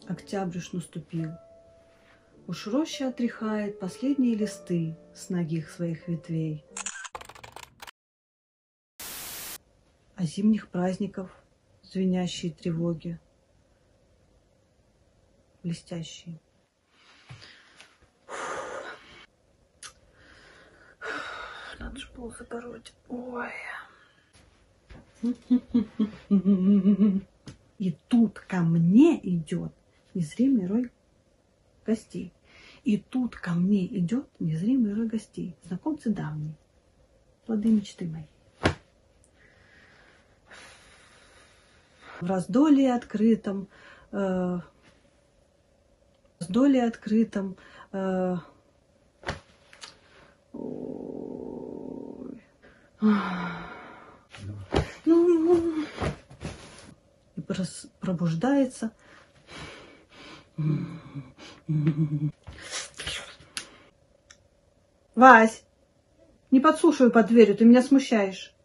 Октябрь уж наступил. Уж роща отряхает последние листы с ногих своих ветвей. А зимних праздников звенящие тревоги, блестящие. Надо же было запороть. Ой. И тут ко мне идет незримый рой гостей. И тут ко мне идет незримый рой гостей. Знакомцы давние, плоды мечты моей. В раздолье открытом, и пробуждается Вась, не подслушивай под дверью, ты меня смущаешь.